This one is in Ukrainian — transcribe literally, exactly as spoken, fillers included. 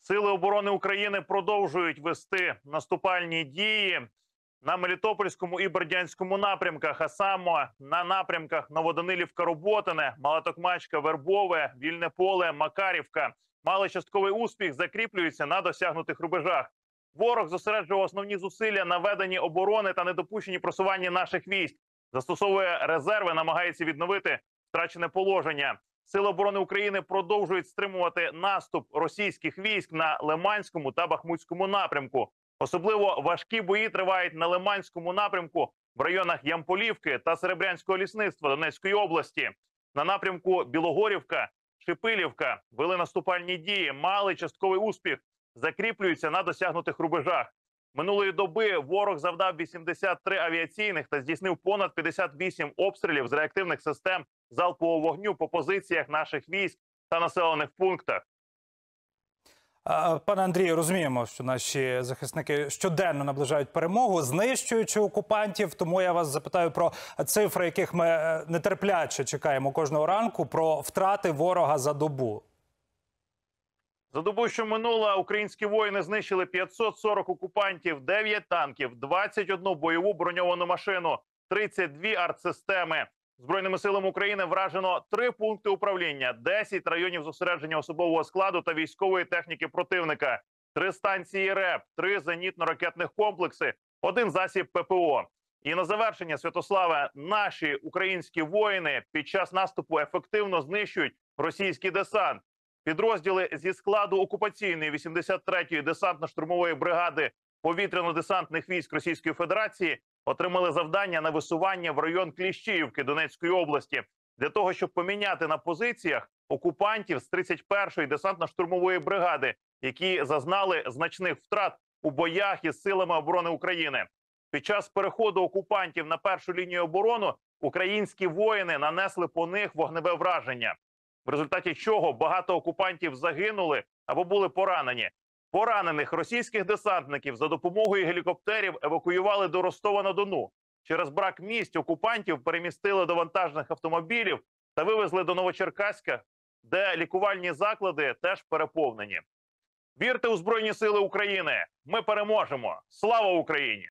Сили оборони України продовжують вести наступальні дії на Мелітопольському і Бердянському напрямках, а саме на напрямках Новоданилівка-Роботине, Малотокмачка, Вербове, Вільне Поле, Макарівка. Мали частковий успіх, закріплюються на досягнутих рубежах. Ворог зосереджував основні зусилля на веденні оборони та недопущенні просування наших військ. Застосовує резерви, намагається відновити втрачене положення. Сили оборони України продовжують стримувати наступ російських військ на Лиманському та Бахмутському напрямку. Особливо важкі бої тривають на Лиманському напрямку в районах Ямполівки та Серебрянського лісництва Донецької області. На напрямку Білогорівка, Шипилівка вели наступальні дії, мали частковий успіх, закріплюються на досягнутих рубежах. Минулої доби ворог завдав вісімдесят три авіаційних та здійснив понад п'ятдесят вісім обстрілів з реактивних систем залпового вогню по позиціях наших військ та населених пунктах. Пане Андрію, розуміємо, що наші захисники щоденно наближають перемогу, знищуючи окупантів. Тому я вас запитаю про цифри, яких ми нетерпляче чекаємо кожного ранку, про втрати ворога за добу. За добу, що минула, українські воїни знищили п'ятсот сорок окупантів, дев'ять танків, двадцять одну бойову броньовану машину, тридцять дві артсистеми. Збройними силами України вражено три пункти управління, десять районів зосередження особового складу та військової техніки противника, три станції РЕП, три зенітно-ракетних комплекси, один засіб ППО. І на завершення, Святославе, наші українські воїни під час наступу ефективно знищують російський десант. Підрозділи зі складу окупаційної вісімдесят третьої десантно-штурмової бригади повітряно-десантних військ Російської Федерації отримали завдання на висування в район Кліщіївки Донецької області для того, щоб поміняти на позиціях окупантів з тридцять першої десантно-штурмової бригади, які зазнали значних втрат у боях із силами оборони України. Під час переходу окупантів на першу лінію оборони українські воїни нанесли по них вогневе враження, в результаті чого багато окупантів загинули або були поранені. Поранених російських десантників за допомогою гелікоптерів евакуювали до Ростова-на-Дону. Через брак місць окупантів перемістили до вантажних автомобілів та вивезли до Новочеркаська, де лікувальні заклади теж переповнені. Вірте у Збройні Сили України! Ми переможемо! Слава Україні!